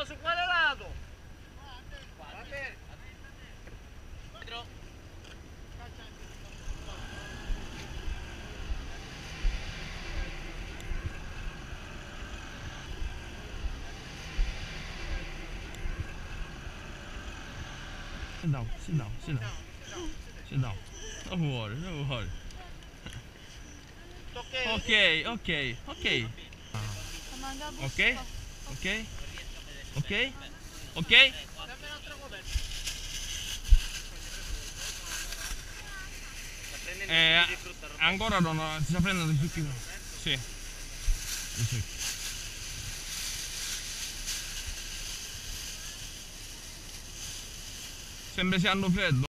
su quale lato? Va bene. Sit down, sit down, sit down. Sit down. Don't worry, don't worry. Ok, ok, ok. Ok, ok, ok, ok. Ancora non si sta prendendo di tutti. Sì. Sì. Sembra sia hanno freddo.